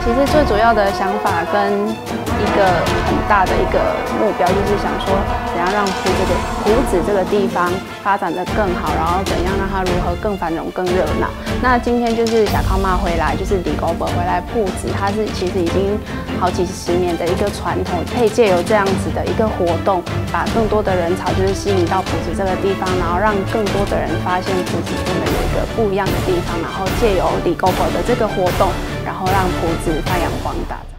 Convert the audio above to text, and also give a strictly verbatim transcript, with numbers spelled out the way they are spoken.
其实最主要的想法跟一个很大的一个目标，就是想说怎样让埔这个埔子这个地方发展的更好，然后怎样让它如何更繁荣、更热闹。那今天就是小康妈回来，就是李高伯回来埔子，它是其实已经好几十年的一个传统，可以借由这样子的一个活动，把更多的人潮就是吸引到埔子这个地方，然后让更多的人发现埔子真的有一个不一样的地方，然后借由李高伯的这个活动，然后让埔子发扬光大。